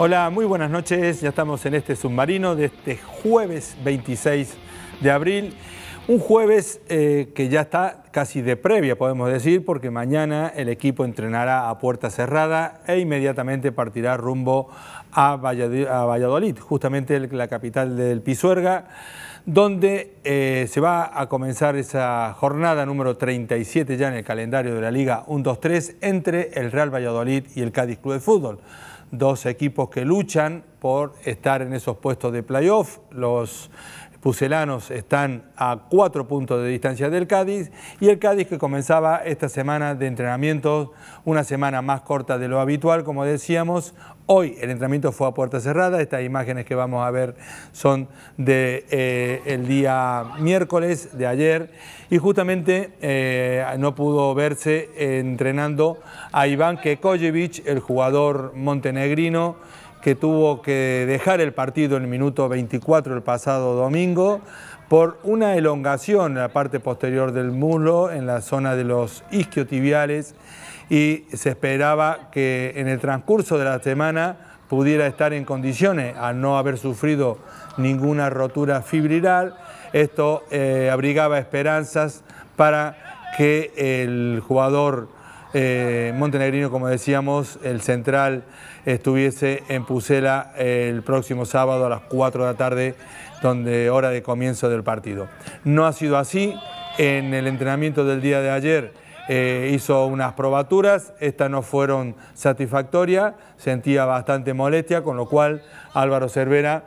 Hola, muy buenas noches. Ya estamos en este submarino de este jueves 26 de abril. Un jueves que ya está casi de previa, podemos decir, porque mañana el equipo entrenará a puerta cerrada e inmediatamente partirá rumbo a Valladolid, justamente la capital del Pisuerga, donde se va a comenzar esa jornada número 37 ya en el calendario de la Liga 1-2-3 entre el Real Valladolid y el Cádiz Club de Fútbol. Dos equipos que luchan por estar en esos puestos de playoff. Los pucelanos están a 4 puntos de distancia del Cádiz y el Cádiz que comenzaba esta semana de entrenamientos, una semana más corta de lo habitual, como decíamos. Hoy el entrenamiento fue a puerta cerrada. Estas imágenes que vamos a ver son de el día miércoles de ayer y justamente no pudo verse entrenando a Iván Kekojevic, el jugador montenegrino que tuvo que dejar el partido en el minuto 24 el pasado domingo por una elongación en la parte posterior del muslo, en la zona de los isquiotibiales, y se esperaba que en el transcurso de la semana pudiera estar en condiciones, al no haber sufrido ninguna rotura fibrilar. Esto abrigaba esperanzas para que el jugador montenegrino, como decíamos, el central, estuviese en Pucela el próximo sábado a las 4 de la tarde, hora de comienzo del partido. No ha sido así. En el entrenamiento del día de ayer hizo unas probaturas, estas no fueron satisfactorias, sentía bastante molestia, con lo cual Álvaro Cervera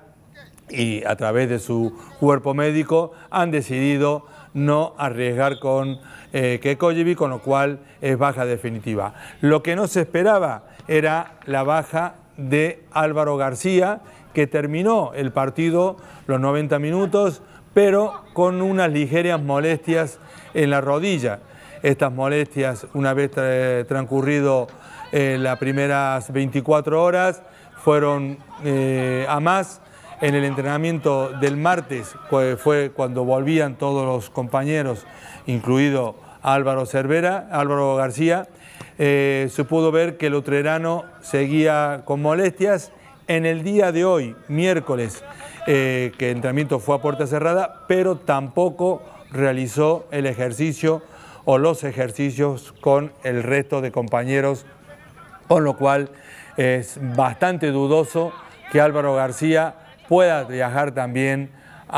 y a través de su cuerpo médico han decidido no arriesgar con Kekojevic, con lo cual es baja definitiva. Lo que no se esperaba era la baja de Álvaro García, que terminó el partido los 90 minutos, pero con unas ligeras molestias en la rodilla. Estas molestias, una vez transcurrido las primeras 24 horas, fueron a más. En el entrenamiento del martes, pues fue cuando volvían todos los compañeros, incluido Álvaro García, se pudo ver que el utrerano seguía con molestias. En el día de hoy, miércoles, que el entrenamiento fue a puerta cerrada, pero tampoco realizó el ejercicio o los ejercicios con el resto de compañeros, con lo cual es bastante dudoso que Álvaro García pueda viajar también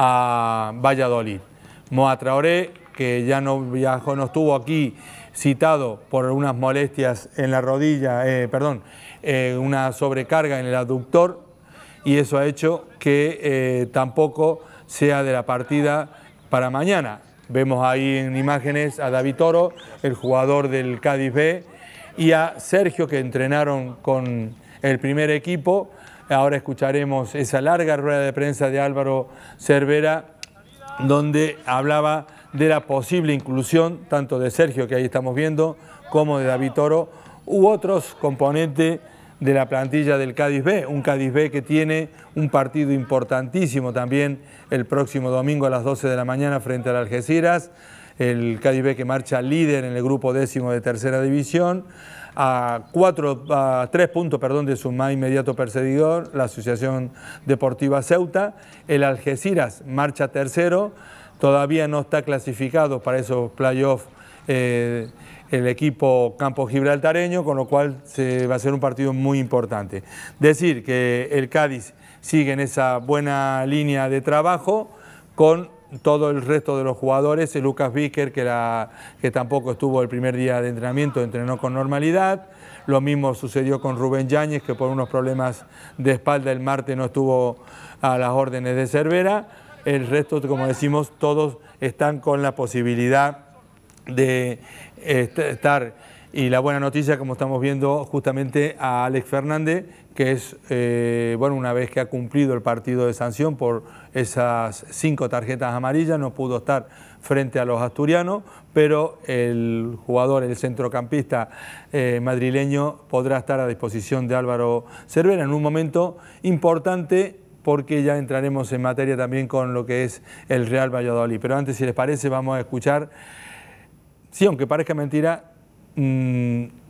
a Valladolid. Moa Traoré, que ya no viajó, no estuvo aquí citado por unas molestias en la rodilla, una sobrecarga en el aductor, y eso ha hecho que tampoco sea de la partida para mañana. Vemos ahí en imágenes a David Toro, el jugador del Cádiz B, y a Sergio, que entrenaron con el primer equipo. Ahora escucharemos esa larga rueda de prensa de Álvaro Cervera, donde hablaba de la posible inclusión tanto de Sergio, que ahí estamos viendo, como de David Toro, u otros componentes de la plantilla del Cádiz B. Un Cádiz B que tiene un partido importantísimo también el próximo domingo a las 12 de la mañana frente al Algeciras. El Cádiz B que marcha líder en el grupo 10º de tercera división, a 3 puntos de su más inmediato perseguidor, la Asociación Deportiva Ceuta. El Algeciras marcha tercero, todavía no está clasificado para esos playoffs el equipo campo gibraltareño, con lo cual va a ser un partido muy importante. Decir que el Cádiz sigue en esa buena línea de trabajo con todo el resto de los jugadores. El Lucas Víquer, que tampoco estuvo el primer día de entrenamiento, entrenó con normalidad. Lo mismo sucedió con Rubén Yáñez, que por unos problemas de espalda el martes no estuvo a las órdenes de Cervera. El resto, como decimos, todos están con la posibilidad de estar. Y la buena noticia, como estamos viendo justamente a Alex Fernández, que es, una vez que ha cumplido el partido de sanción por esas 5 tarjetas amarillas, no pudo estar frente a los asturianos, pero el jugador, el centrocampista madrileño, podrá estar a disposición de Álvaro Cervera en un momento importante, porque ya entraremos en materia también con lo que es el Real Valladolid. Pero antes, si les parece, vamos a escuchar, sí, aunque parezca mentira,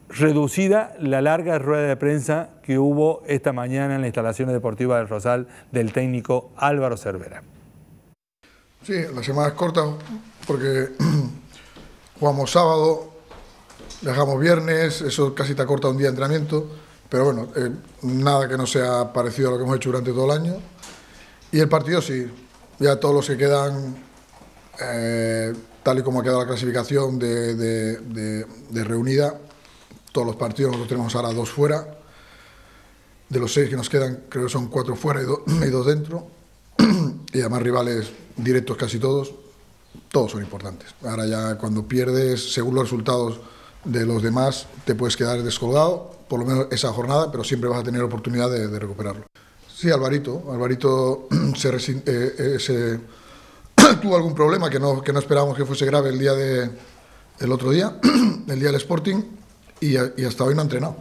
reducida la larga rueda de prensa que hubo esta mañana en las instalaciones deportivas del Rosal del técnico Álvaro Cervera. Sí, la semana es corta porque jugamos sábado, dejamos viernes, eso casi te acorta un día de entrenamiento, pero bueno, nada que no sea parecido a lo que hemos hecho durante todo el año. Y el partido sí, ya todos los que quedan, tal y como ha quedado la clasificación de reunida, todos los partidos, nosotros tenemos ahora 2 fuera, de los 6 que nos quedan creo que son 4 fuera y 2 dentro, y además rivales directos casi todos son importantes. Ahora ya cuando pierdes, según los resultados de los demás, te puedes quedar descolgado, por lo menos esa jornada, pero siempre vas a tener oportunidad de recuperarlo. Sí, Alvarito tuvo algún problema que no esperábamos que fuese grave el otro día, el día del Sporting, y hasta hoy no ha entrenado.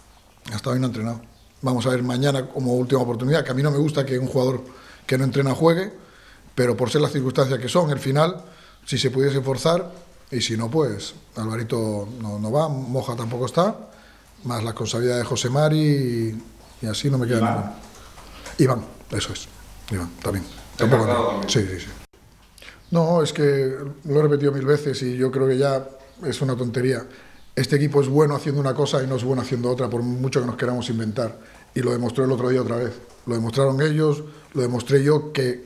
Vamos a ver mañana como última oportunidad, que a mí no me gusta que un jugador que no entrena juegue, pero por ser las circunstancias que son, el final, si se pudiese forzar, y si no, pues Alvarito no va, Moja tampoco está, más la responsabilidad de José Mari y así no me queda nada. Iván, eso es, Iván, también. Tampoco no. Sí. No, es que lo he repetido 1000 veces y yo creo que ya es una tontería. Este equipo es bueno haciendo una cosa y no es bueno haciendo otra, por mucho que nos queramos inventar. Y lo demostró el otro día otra vez. Lo demostraron ellos, lo demostré yo, que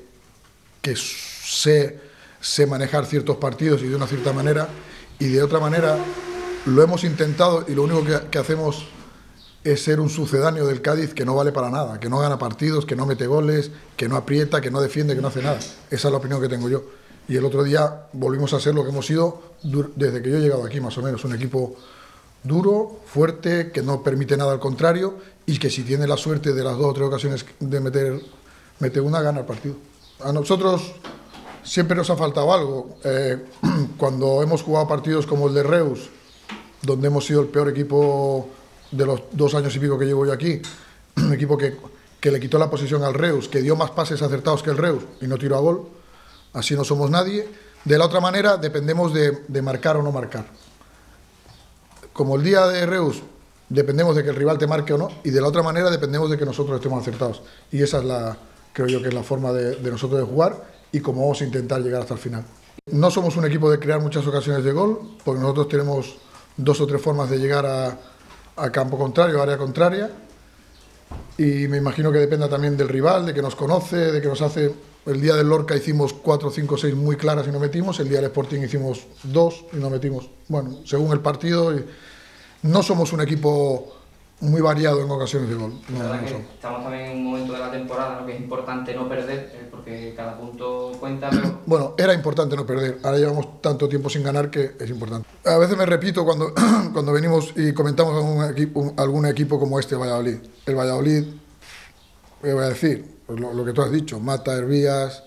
sé manejar ciertos partidos y de una cierta manera, y de otra manera lo hemos intentado y lo único que hacemos es ser un sucedáneo del Cádiz que no vale para nada, que no gana partidos, que no mete goles, que no aprieta, que no defiende, que no hace nada. Esa es la opinión que tengo yo. Y el otro día volvimos a ser lo que hemos sido desde que yo he llegado aquí, más o menos. Un equipo duro, fuerte, que no permite nada al contrario y que si tiene la suerte de las 2 o 3 ocasiones de meter una, gana el partido. A nosotros siempre nos ha faltado algo. Cuando hemos jugado partidos como el de Reus, donde hemos sido el peor equipo de los 2 años y pico que llevo yo aquí, un equipo que le quitó la posesión al Reus, que dio más pases acertados que el Reus y no tiró a gol, así no somos nadie. De la otra manera dependemos de marcar o no marcar. Como el día de Reus dependemos de que el rival te marque o no, y de la otra manera dependemos de que nosotros estemos acertados. Y esa es creo yo que es la forma de nosotros de jugar y cómo vamos a intentar llegar hasta el final. No somos un equipo de crear muchas ocasiones de gol, porque nosotros tenemos 2 o 3 formas de llegar a campo contrario, a área contraria, y me imagino que dependa también del rival, de que nos conoce, de que nos hace. El día del Lorca hicimos 4, 5, 6 muy claras y no metimos, el día del Sporting hicimos 2 y no metimos. Bueno, según el partido, no somos un equipo muy variado en ocasiones de gol. Estamos también en un momento de la temporada, ¿no?, que es importante no perder, porque cada punto cuenta, pero... Bueno, era importante no perder, ahora llevamos tanto tiempo sin ganar que es importante. A veces me repito cuando venimos y comentamos algún equipo como este, Valladolid. El Valladolid, ¿qué voy a decir? Pues lo que tú has dicho, Mata, Hervías,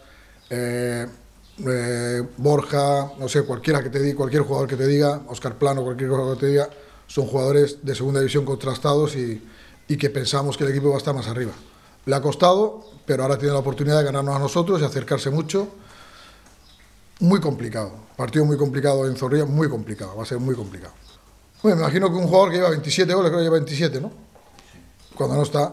Borja, no sé, cualquier jugador que te diga, Óscar Plano, cualquier jugador que te diga, son jugadores de segunda división contrastados y que pensamos que el equipo va a estar más arriba. Le ha costado, pero ahora tiene la oportunidad de ganarnos a nosotros y acercarse mucho. Muy complicado, partido muy complicado en Zorrilla, muy complicado, va a ser muy complicado. Bueno, me imagino que un jugador que lleva 27 goles, creo que lleva 27, ¿no? Cuando no está.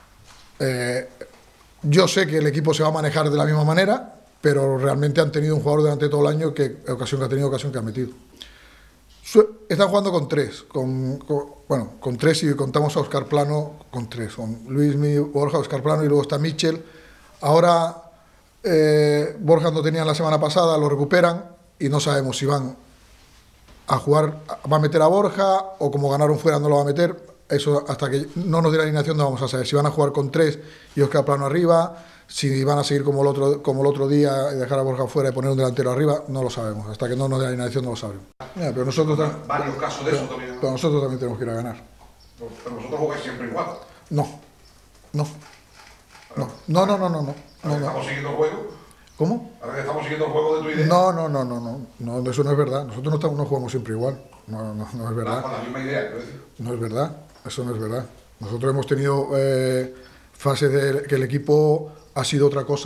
Yo sé que el equipo se va a manejar de la misma manera, pero realmente han tenido un jugador durante todo el año que ocasión que ha tenido, ocasión que ha metido. Están jugando con 3, con 3 si contamos a Óscar Plano, con 3, con Luismi, Borja, Óscar Plano y luego está Michel. Ahora Borja no tenía la semana pasada, lo recuperan y no sabemos si van a jugar, va a meter a Borja o como ganaron fuera no lo va a meter. Eso hasta que no nos dé la alineación no vamos a saber si van a jugar con 3 y Óscar Plano arriba, si van a seguir como el otro día y dejar a Borja fuera y poner un delantero arriba, no lo sabemos. Hasta que no nos dé la alineación no lo sabremos. Pero nosotros varios casos de eso también. Pero nosotros también tenemos que ir a ganar. Pero vosotros jugáis siempre igual. No. ¿Estamos siguiendo el juego? ¿Cómo? Ahora que estamos siguiendo el juego de tu idea. No, eso no es verdad. Nosotros no jugamos siempre igual. No es verdad. Con la misma idea, quiero decir. No es verdad. Eso no es verdad. Nosotros hemos tenido fases de que el equipo ha sido otra cosa.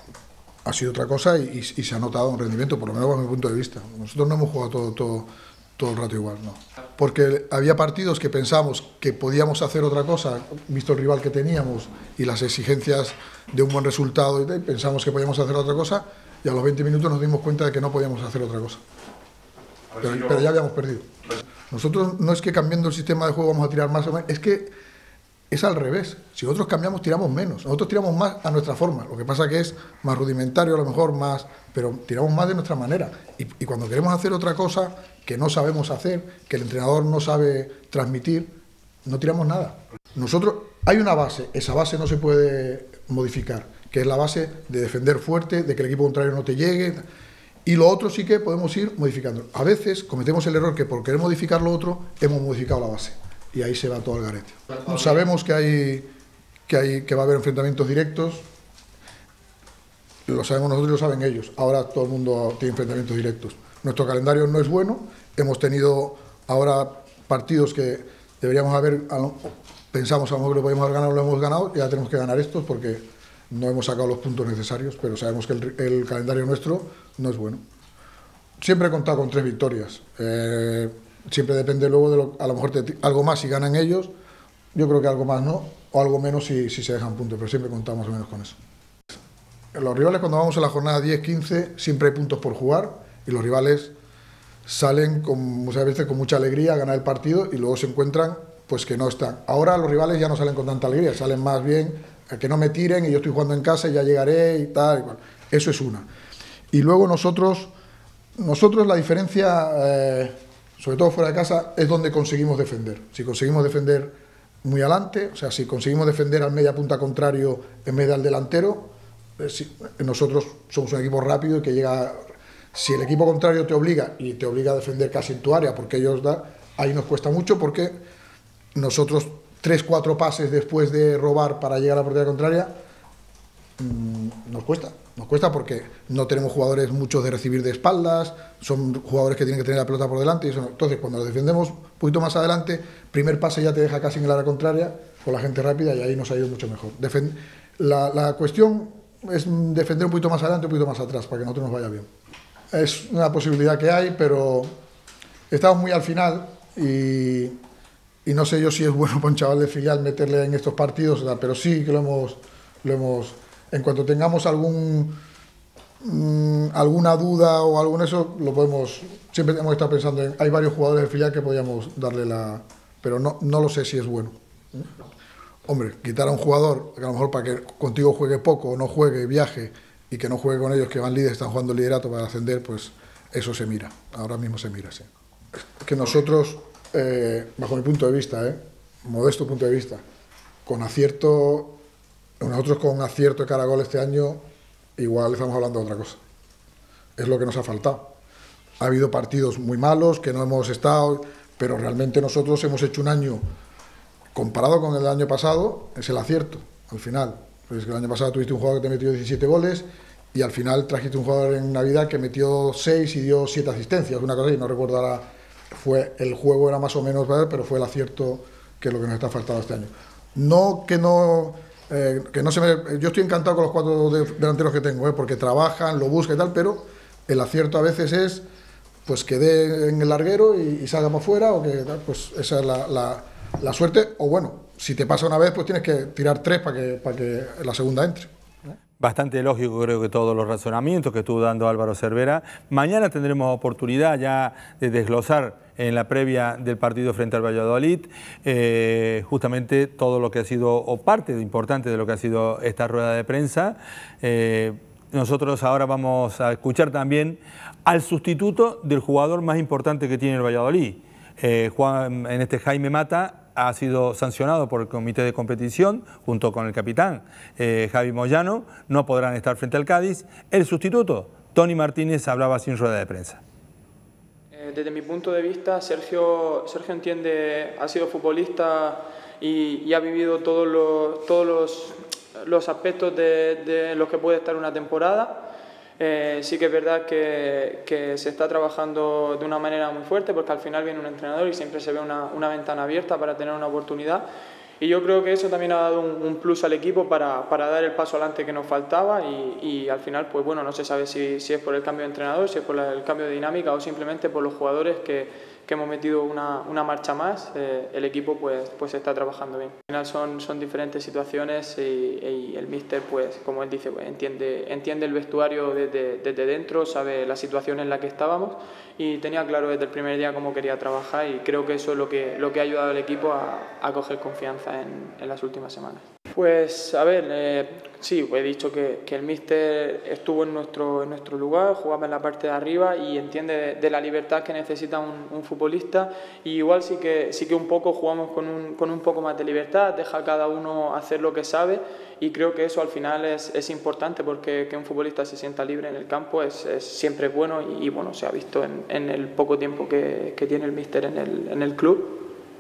Ha sido otra cosa y se ha notado un rendimiento, por lo menos desde mi punto de vista. Nosotros no hemos jugado todo el rato igual, no. Porque había partidos que pensamos que podíamos hacer otra cosa, visto el rival que teníamos y las exigencias de un buen resultado, y pensamos que podíamos hacer otra cosa, y a los 20 minutos nos dimos cuenta de que no podíamos hacer otra cosa. Pero ya habíamos perdido. Nosotros no es que cambiando el sistema de juego vamos a tirar más o menos, es que es al revés. Si nosotros cambiamos, tiramos menos. Nosotros tiramos más a nuestra forma. Lo que pasa que es más rudimentario, a lo mejor más, pero tiramos más de nuestra manera. Y cuando queremos hacer otra cosa que no sabemos hacer, que el entrenador no sabe transmitir, no tiramos nada. Nosotros, hay una base, esa base no se puede modificar, que es la base de defender fuerte, de que el equipo contrario no te llegue. Y lo otro sí que podemos ir modificando. A veces cometemos el error que por querer modificar lo otro, hemos modificado la base. Y ahí se va todo el garete. Sabemos que va a haber enfrentamientos directos. Lo sabemos nosotros y lo saben ellos. Ahora todo el mundo tiene enfrentamientos directos. Nuestro calendario no es bueno. Hemos tenido ahora partidos que deberíamos haber... Pensamos a lo mejor que lo podíamos haber ganado, lo hemos ganado. Y ya tenemos que ganar estos porque no hemos sacado los puntos necesarios. Pero sabemos que el calendario nuestro no es bueno. Siempre he contado con 3 victorias. Siempre depende luego de a lo mejor algo más si ganan ellos, yo creo que algo más no, o algo menos si se dejan puntos, pero siempre contamos más o menos con eso. Los rivales cuando vamos a la jornada 10-15 siempre hay puntos por jugar y los rivales salen muchas veces con mucha alegría a ganar el partido y luego se encuentran pues que no están. Ahora los rivales ya no salen con tanta alegría, salen más bien a que no me tiren y yo estoy jugando en casa y ya llegaré y tal, igual. Eso es una. Y luego nosotros la diferencia... sobre todo fuera de casa, es donde conseguimos defender. Si conseguimos defender muy adelante, o sea, si conseguimos defender al media punta contrario en vez del delantero, nosotros somos un equipo rápido y que llega... Si el equipo contrario te obliga, y te obliga a defender casi en tu área, porque ellos ahí nos cuesta mucho, porque nosotros 3-4 pases después de robar para llegar a la portería contraria, nos cuesta porque no tenemos jugadores muchos de recibir de espaldas, son jugadores que tienen que tener la pelota por delante, y eso, entonces cuando lo defendemos un poquito más adelante, primer pase ya te deja casi en el área contraria, con la gente rápida y ahí nos ha ido mucho mejor. La cuestión es defender un poquito más adelante, un poquito más atrás, para que a nosotros nos vaya bien. Es una posibilidad que hay, pero estamos muy al final y no sé yo si es bueno para un chaval de filial meterle en estos partidos, pero sí que lo hemos en cuanto tengamos alguna duda o algo en eso, lo podemos, siempre hemos estado pensando en, hay varios jugadores de filial que podríamos darle pero no lo sé si es bueno. Hombre, quitar a un jugador, que a lo mejor para que contigo juegue poco, o no juegue, viaje, y que no juegue con ellos que van líderes, están jugando el liderato para ascender, pues eso se mira, ahora mismo se mira, sí. Que nosotros, bajo mi punto de vista, modesto punto de vista, nosotros con acierto de cara a gol este año, igual estamos hablando de otra cosa. Es lo que nos ha faltado. Ha habido partidos muy malos, que no hemos estado, pero realmente nosotros hemos hecho un año, comparado con el año pasado, es el acierto, al final. Pues el año pasado tuviste un jugador que te metió 17 goles y al final trajiste un jugador en Navidad que metió 6 y dio 7 asistencias, una cosa así, no recuerdo ahora, el juego era más o menos, pero fue el acierto que es lo que nos está faltando este año. Yo estoy encantado con los 4 delanteros que tengo, porque trabajan, lo buscan y tal, pero el acierto a veces es pues que dé en el larguero y salga para afuera, o que pues esa es la suerte, o bueno, si te pasa una vez, pues tienes que tirar 3 para que la segunda entre. Bastante lógico, creo que todos los razonamientos que estuvo dando Álvaro Cervera. Mañana tendremos oportunidad ya de desglosar en la previa del partido frente al Valladolid justamente todo lo que ha sido, o parte importante de lo que ha sido esta rueda de prensa. Nosotros ahora vamos a escuchar también al sustituto del jugador más importante que tiene el Valladolid. Jaime Mata ha sido sancionado por el comité de competición junto con el capitán Javi Moyano, no podrán estar frente al Cádiz. El sustituto, Tony Martínez, hablaba sin rueda de prensa. Desde mi punto de vista, Sergio entiende, ha sido futbolista y ha vivido todos los aspectos de los que puede estar una temporada. Sí que es verdad que se está trabajando de una manera muy fuerte, porque al final viene un entrenador y siempre se ve una ventana abierta para tener una oportunidad, y yo creo que eso también ha dado un plus al equipo para dar el paso adelante que nos faltaba, y al final pues bueno, no se sabe si es por el cambio de entrenador, si es por el cambio de dinámica o simplemente por los jugadores que hemos metido una marcha más, el equipo pues está trabajando bien. Al final son diferentes situaciones y el míster, pues como él dice, pues, entiende el vestuario desde dentro, sabe la situación en la que estábamos y tenía claro desde el primer día cómo quería trabajar, y creo que eso es lo que ha ayudado al equipo a coger confianza en las últimas semanas. Pues a ver, sí, he dicho que el míster estuvo en nuestro lugar, jugaba en la parte de arriba y entiende de la libertad que necesita un futbolista, y igual sí que un poco jugamos con un poco más de libertad, deja a cada uno hacer lo que sabe, y creo que eso al final es importante, porque que un futbolista se sienta libre en el campo es siempre bueno, y bueno, se ha visto en el poco tiempo que tiene el míster en el club.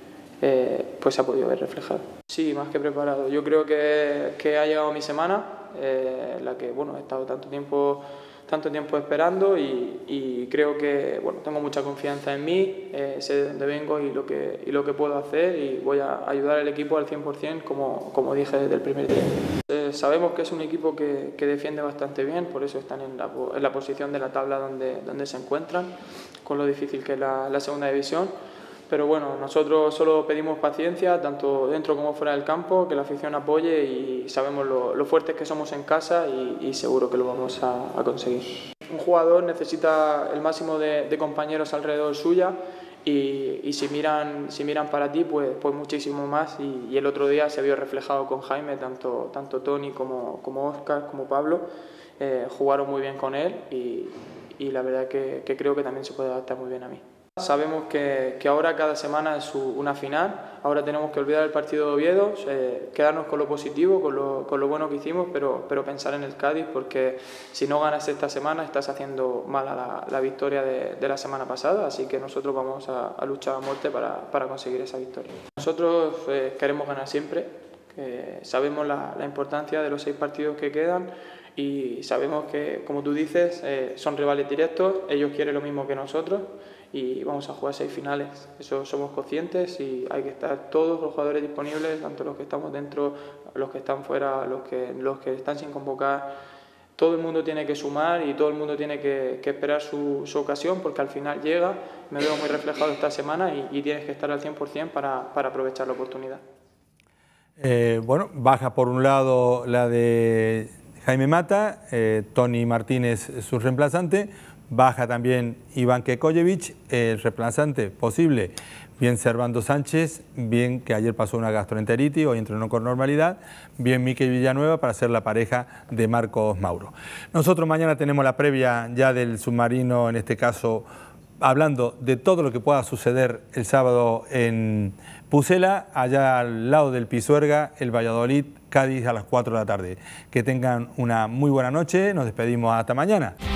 Pues se ha podido ver reflejado. Sí, más que preparado. Yo creo que ha llegado mi semana, la que bueno, he estado tanto tiempo esperando, y creo que bueno, tengo mucha confianza en mí, sé de dónde vengo y lo que puedo hacer, y voy a ayudar al equipo al 100%, como dije desde el primer día. Sabemos que es un equipo que defiende bastante bien, por eso están en la posición de la tabla donde se encuentran, con lo difícil que es la segunda división. Pero bueno, nosotros solo pedimos paciencia, tanto dentro como fuera del campo, que la afición apoye, y sabemos lo fuertes que somos en casa, y seguro que lo vamos a conseguir. Un jugador necesita el máximo de compañeros alrededor suya, y si miran para ti, pues muchísimo más, y el otro día se vio reflejado con Jaime, tanto Toni como Óscar, como Pablo, jugaron muy bien con él, y la verdad que creo que también se puede adaptar muy bien a mí. Sabemos que ahora cada semana es una final, ahora tenemos que olvidar el partido de Oviedo, quedarnos con lo positivo, con lo bueno que hicimos, pero pensar en el Cádiz, porque si no ganas esta semana estás haciendo mal a la victoria de la semana pasada, así que nosotros vamos a luchar a muerte para conseguir esa victoria. Nosotros queremos ganar siempre, sabemos la importancia de los 6 partidos que quedan, y sabemos que, como tú dices, son rivales directos, ellos quieren lo mismo que nosotros, y vamos a jugar 6 finales. Eso somos conscientes, y hay que estar todos los jugadores disponibles, tanto los que estamos dentro, los que están fuera, los que están sin convocar. Todo el mundo tiene que sumar, y todo el mundo tiene que esperar su ocasión, porque al final llega. Me veo muy reflejado esta semana, y tienes que estar al 100% para aprovechar la oportunidad. Bueno, baja por un lado la de Jaime Mata, Toni Martínez su reemplazante. Baja también Iván Kekojevic, el reemplazante posible, bien Servando Sánchez, bien que ayer pasó una gastroenteritis, hoy entrenó con normalidad, bien Mikel Villanueva para ser la pareja de Marcos Mauro. Nosotros mañana tenemos la previa ya del submarino, en este caso hablando de todo lo que pueda suceder el sábado en Pucela, allá al lado del Pisuerga, el Valladolid, Cádiz a las 4 de la tarde. Que tengan una muy buena noche, nos despedimos hasta mañana.